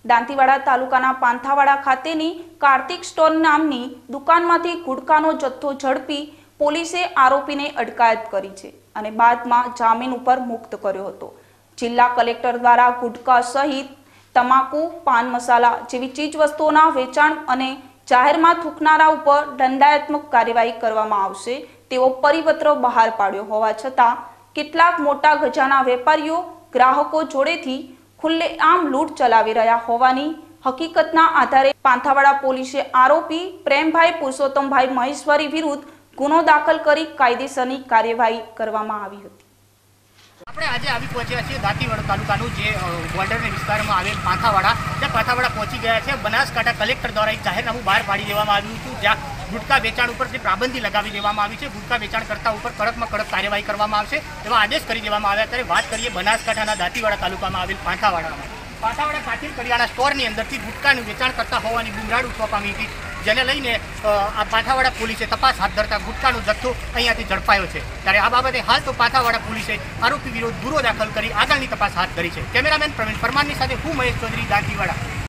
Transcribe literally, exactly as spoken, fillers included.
દાંતીવાડા તાલુકાના પાંથાવાડા ખાતેની કાર્તિક સ્ટોર નામની દુકાનમાંથી ગુટખાનો જથ્થો ઝડપી પોલીસે આરોપીને અટકાયત કરી છે અને બાદમાં જામીન ઉપર મુક્ત કર્યો હતો। જિલ્લા કલેક્ટર દ્વારા ગુટખા સહિત તમાકુ, પાન મસાલા જેવી ચીજ વસ્તુઓના વેચાણ અને જાહેરમાં થૂંકનારા ઉપર દંડાત્મક કાર્યવાહી કરવામાં આવશે તેવો પરિપત્ર બહાર પાડ્યો હોવા છતાં કેટલાક મોટા ગજાના વેપારીઓ ગ્રાહકો જોડેથી ખુલ્લેઆમ લૂંટ ચલાવી રહ્યા હોવાની હકીકતના આધારે પાંથાવાડા પોલીસે આરોપી પ્રેમભાઈ પુરુષોત્તમભાઈ મહેશ્વરી વિરુદ્ધ ગુનો દાખલ કરી કાયદેસરની કાર્યવાહી કરવામાં આવી હતી। આપણે આજે આવી પહોંચ્યા છીએ દાંતીવાડા તાલુકાનું જે બોર્ડરના વિસ્તારમાં આવેલ પાંથાવાડા ત્યાં પાંથાવાડા પહોંચી ગયા છે। બનાસકાંઠા કલેક્ટર દ્વારા એક જાહેરનામું બહાર પાડી દેવામાં આવ્યું હતું જ્યાં ગુટખા વેચાણ ઉપર જે પાબંદી લગાવી દેવામાં આવી છે, ગુટખા વેચાણ કરતા ઉપર કડકમાં કડક કાર્યવાહી કરવામાં આવશે એવા આદેશ કરી દેવામાં આવ્યા। ત્યારે વાત કરીએ બનાસકાંઠાના દાંતીવાડા તાલુકામાં આવેલ પાંથાવાડામાં પાંથાવાડા કાતિલ કરિયાણા સ્ટોરની અંદરથી ગુટખાનું વેચાણ કરતા હોવાની બુમરાડ ઉઠવા પામી હતી, જેને લઈને આ પાંથાવાડા પોલીસે તપાસ હાથ ધરતા ગુટખાનો જથ્થો અહીંયાથી ઝડપાયો છે। ત્યારે આ બાબતે હાલ તો પાંથાવાડા પોલીસે આરોપી વિરુદ્ધ ગુનો દાખલ કરી આગળની તપાસ હાથ ધરી છે। કેમેરામેન પ્રવીણ પરમારની સાથે હું મહેશ ચૌધરી, દાંતીવાડા।